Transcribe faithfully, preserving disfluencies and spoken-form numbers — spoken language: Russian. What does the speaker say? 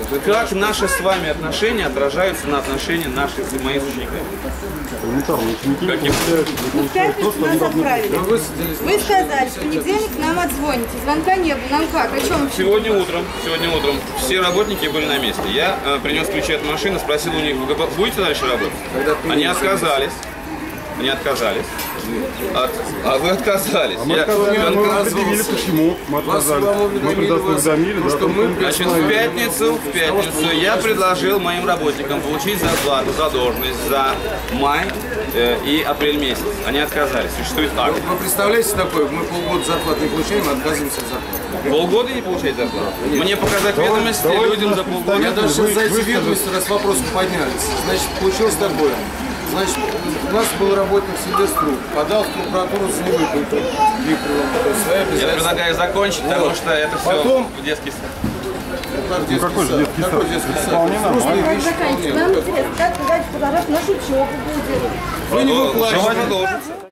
как наши с вами отношения отражаются на отношения наших и моих учеников? Каким? В пятницу нас отправили. Вы сказали, в понедельник нам отзвоните. Звонка не было. Нам как? О чем? Сегодня утром, сегодня утром все работники были на месте. Я э, принес ключи от машины, спросил у них, вы будете дальше работать? Они отказались. Они отказались. От, а вы отказались. А мы я, отказали, я мы определили, почему мы отказались. Мы предоставили, что мы, значит, в пятницу, в пятницу я предложил моим работникам получить зарплату за должность за май э, и апрель месяц. Они отказались. Существует акт. Вы представляете такое? Мы полгода зарплаты не получаем, мы отказываемся от зарплаты. Полгода не получать зарплату? Мне показать ведомости людям за полгода? Я даже сейчас за эти ведомости, раз вопрос поднялись. Значит, получилось такое. Значит, у нас был работник Сильвестру, подал в прокуратуру с невыплатой. Я предлагаю закончить, вот. Потому что это все Потом, детский сад. Как детский ну, какой сад? же детский Какой сад? детский сад? Вполне нормально. Как заканчивать? Нам интересно, как подать фотографию нашу учебу будет. Вы не Желательно выплачиваете. продолжить.